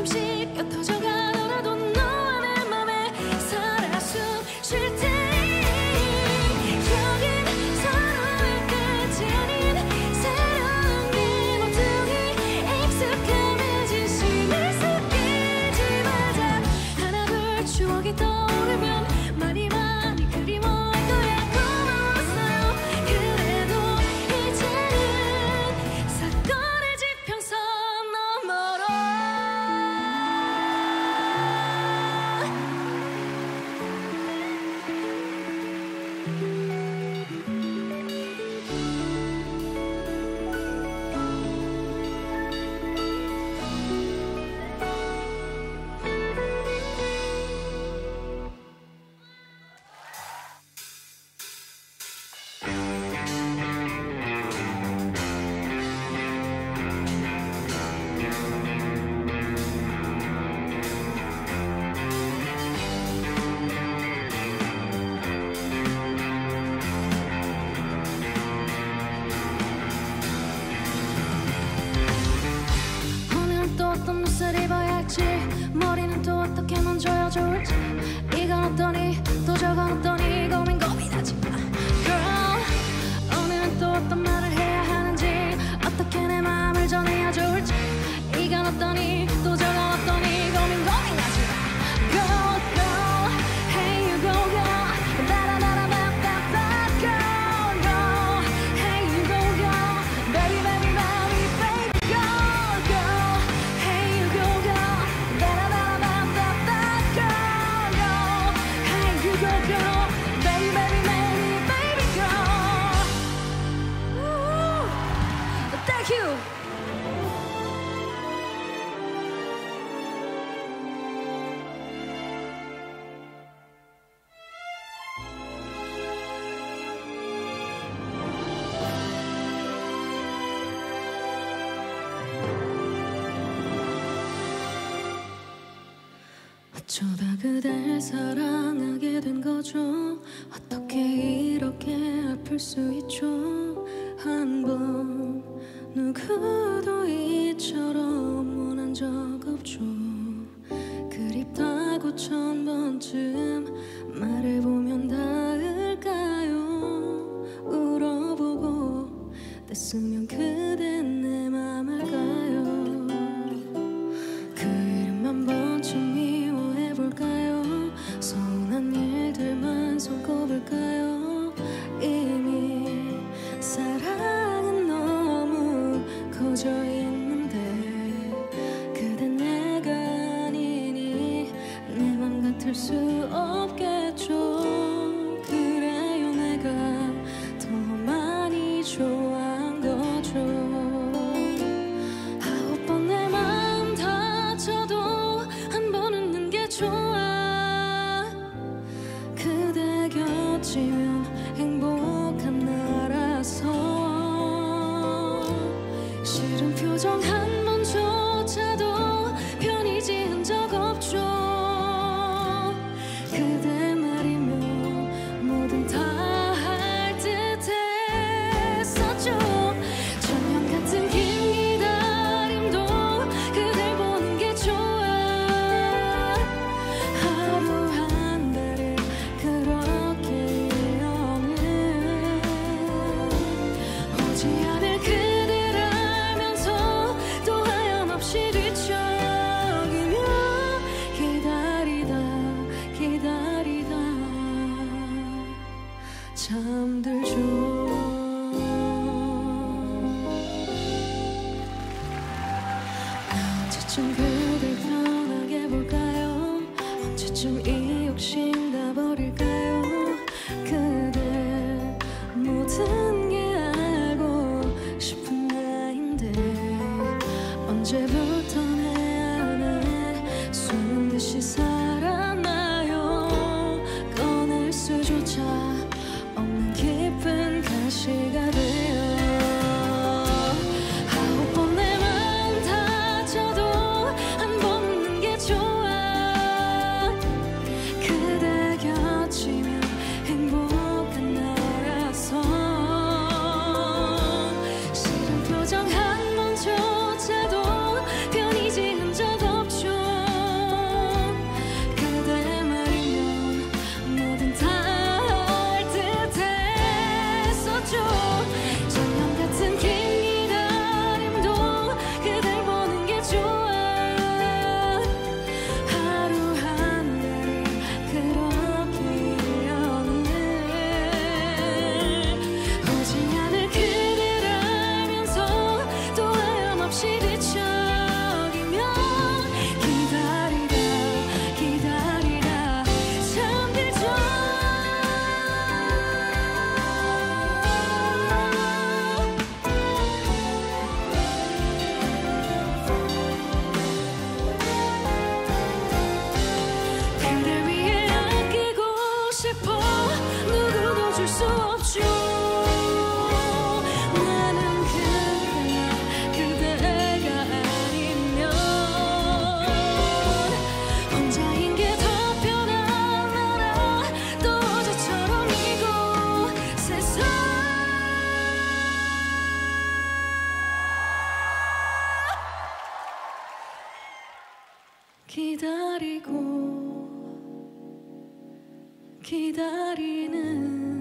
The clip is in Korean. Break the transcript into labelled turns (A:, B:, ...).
A: 조금씩 옅어져 가더라도 너와 내 맘에 살아 숨쉴 테니 여긴 서로의 끝이 아닌 새로운 길 모두이 익숙함에 진심을 숨기지 말자. 하나 둘 추억이 떠오르면 많이 많이 그리워할 거야. 고마웠어요. 그래도 이제는 사건의 지평선 너머로 오늘은 또 어떤 옷을 입어야 할지 머리는 또 어떻게 만져야 좋을지 이건 어떠니 또 저건 어떠니 고민하지 마 Girl 오늘은 또 어떤 말을 해야 하는지 어떻게 내 마음을 전해야 좋을지 이건 어떠니 또 저건 어떠니 고민하지 마 Go go Hey you go go 다라다라다다다 Go go Hey you go go Baby baby baby baby go go Hey you go go 다라다라다다다 Go go Hey you go go Baby baby baby baby go Ooh, Thank you. 어쩌다 그댈 사랑하게 된 거죠. 어떻게 이렇게 아플 수 있죠. 한 번 누구도 이처럼 원한 적 없죠. 그립다고 1000번쯤 말해보면 닿을까요. 울어보고 뗐으면 그댄 내 맘 알까요. 그 이름 한 번쯤 미워해볼까요. 서운한 일들만 손꼽을까요. 이미 사랑은 너무 커져 있는데 그댄 내가 아니니 내 맘 같을 수 없겠죠. 그래요 내가 더 많이 좋아한 거죠. 아홉 번 내 마음 다쳐도 한 번 웃는 게 좋아. 그대 곁이면 행복한 나라서 싫은 표정 한 번조차도 편히 지은 적 없죠. 그대 말이면 뭐든 다 할 듯 했었죠. 천년 같은 긴 기다림도 그댈 보는 게 좋아. 하루 한 달을 그렇게 여는 오지 않을 그댈 알면서 또 하염없이 뒤척이며 기다리다 잠들죠. 언제쯤 그댈 편하게 볼까요. 언제쯤 이 욕심 다 버릴까요. 그대 모든 게 알고 싶은 나인데 언제부터 내 안에 숨은 듯이 살았나요. 꺼낼 수조차 없는 깊은 가시가 되어 아홉 번 내 맘 다쳐도 한 번 웃는 게 좋아. 그대 곁이면 행복한 나라서 싫은 표정 한 번조차도 편히 지은 적 없죠. 기다리고 기다리는